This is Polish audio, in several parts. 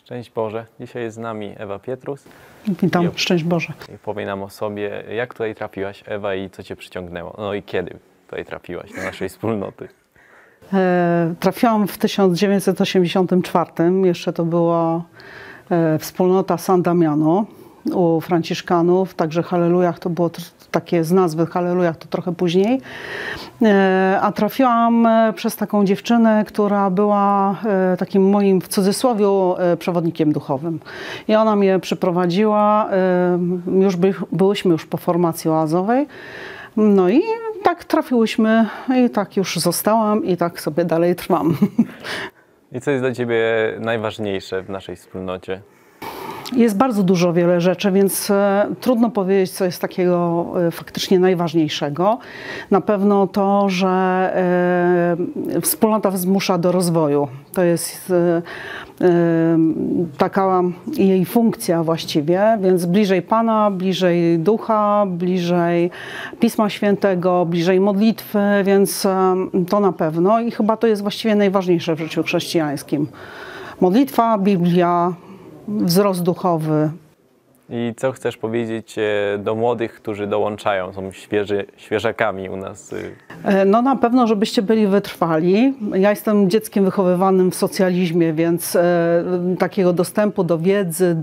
Szczęść Boże. Dzisiaj jest z nami Ewa Pietrus. Witam, szczęść Boże. I powie nam o sobie, jak tutaj trafiłaś, Ewa, i co Cię przyciągnęło. No i kiedy tutaj trafiłaś do naszej wspólnoty. Trafiłam w 1984. Jeszcze to była wspólnota San Damiano u Franciszkanów. Także Hallelujah to było takie z nazwy Hallelujah to trochę później. A trafiłam przez taką dziewczynę, która była takim moim, w cudzysłowie, przewodnikiem duchowym. I ona mnie przyprowadziła, byłyśmy już po formacji oazowej. No i tak trafiłyśmy i tak już zostałam i tak sobie dalej trwam. I co jest dla Ciebie najważniejsze w naszej wspólnocie? Jest bardzo dużo wiele rzeczy, więc trudno powiedzieć, co jest takiego faktycznie najważniejszego. Na pewno to, że wspólnota zmusza do rozwoju. To jest taka jej funkcja właściwie, więc bliżej Pana, bliżej Ducha, bliżej Pisma Świętego, bliżej modlitwy, więc to na pewno i chyba to jest właściwie najważniejsze w życiu chrześcijańskim. Modlitwa, Biblia, wzrost duchowy. I co chcesz powiedzieć do młodych, którzy dołączają, są świeżakami u nas? No na pewno, żebyście byli wytrwali. Ja jestem dzieckiem wychowywanym w socjalizmie, więc takiego dostępu do wiedzy,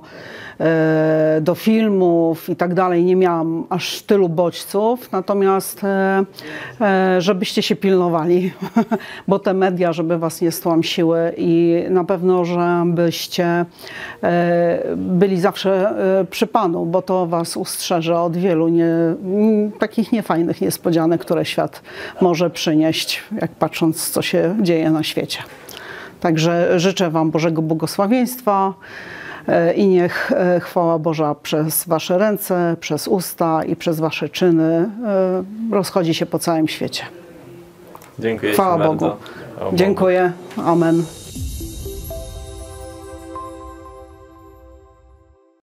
do filmów i tak dalej nie miałam aż tylu bodźców. Natomiast żebyście się pilnowali, bo te media, żeby was nie stłamsiły i na pewno, żebyście byli zawsze przy Panu, bo to was ustrzeże od wielu takich niefajnych niespodzianek, które świat może przynieść, jak patrząc, co się dzieje na świecie. Także życzę wam Bożego błogosławieństwa i niech chwała Boża przez wasze ręce, przez usta i przez wasze czyny rozchodzi się po całym świecie. Dziękuję Chwała Ci bardzo. Bogu. Dziękuję. Amen.